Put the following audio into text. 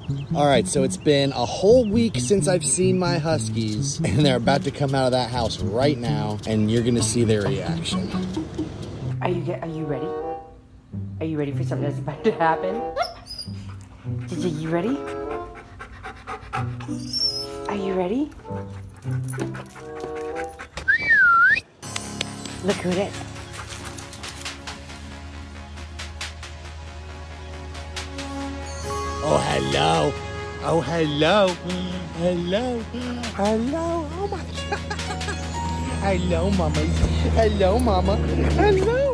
All right, so it's been a whole week since I've seen my Huskies, and they're about to come out of that house right now, and you're gonna see their reaction. Are you ready? Are you ready for something that's about to happen? Are you ready? Are you ready? Look who it is. Oh, hello. Oh, hello. Hello. Hello. Oh, my God. Hello, Mama. Hello, Mama. Hello.